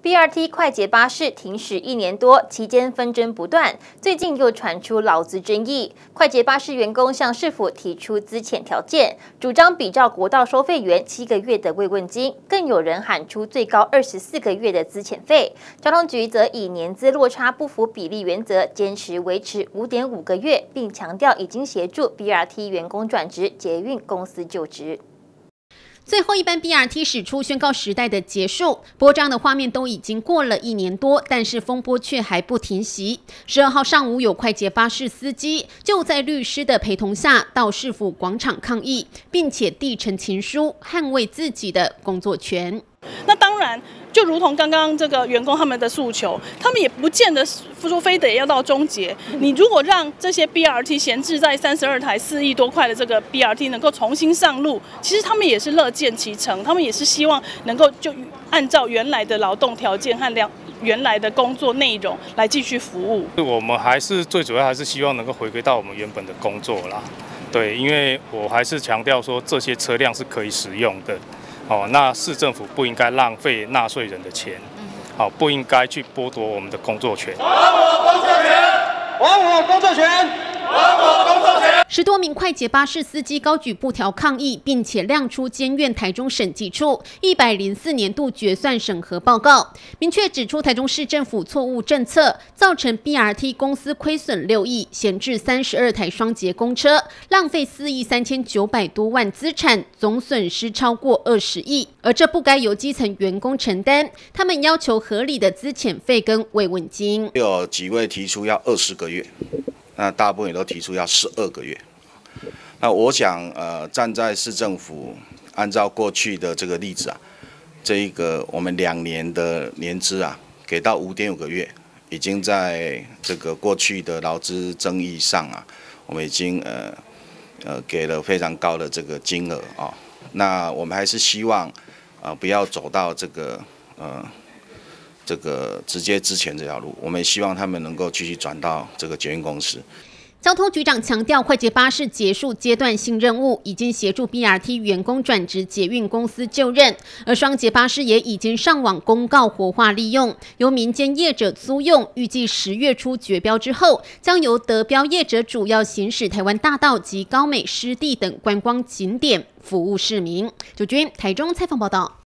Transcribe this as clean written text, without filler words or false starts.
BRT 快捷巴士停驶1年多，期间纷争不断，最近又传出劳资争议。快捷巴士员工向市府提出资遣条件，主张比照国道收费员7个月的慰问金，更有人喊出最高24个月的资遣费。交通局则以年资落差不符比例原则，坚持维持5.5个月，并强调已经协助 BRT 员工转职捷运公司就职。 最后一班 BRT 驶出，宣告时代的结束。不过这样的画面都已经过了1年多，但是风波却还不停息。12号上午，有快捷巴士司机就在律师的陪同下到市府广场抗议，并且递陈情书，捍卫自己的工作权。 那当然，就如同刚刚这个员工他们的诉求，他们也不见得说非得要到终结。你如果让这些 BRT 闲置在32台4亿多块的这个 BRT 能够重新上路，其实他们也是乐见其成，他们也是希望能够就按照原来的劳动条件和原来的工作内容来继续服务。 我们还是最主要还是希望能够回归到我们原本的工作啦。对，因为我还是强调说这些车辆是可以使用的。那市政府不应该浪费纳税人的钱，不应该去剥夺我们的工作权。 还我工作权！还我工作权！还我工作权 ！10多名快捷巴士司机高举布条抗议，并且亮出监院台中审计处104年度决算审核报告，明确指出台中市政府错误政策，造成 BRT 公司亏损6亿，闲置32台双节公车，浪费4亿3900多万资产，总损失超过20亿，而这不该由基层员工承担。他们要求合理的资遣费跟慰问金。 有几位提出要20个月。那大部分也都提出要12个月。那我想，站在市政府按照过去的这个例子啊，这一个我们2年的年资啊，给到5.5个月，已经在这个过去的劳资争议上啊，我们已经给了非常高的这个金额啊。那我们还是希望不要走到这个直接资遣这条路，我们也希望他们能够继续转到这个捷运公司。 交通局长强调，快捷巴士结束阶段性任务，已经协助 BRT 员工转职捷运公司就任，而双捷巴士也已经上网公告活化利用，由民间业者租用，预计10月初决标之后，将由得标业者主要行驶台湾大道及高美湿地等观光景点，服务市民。九军台中采访报道。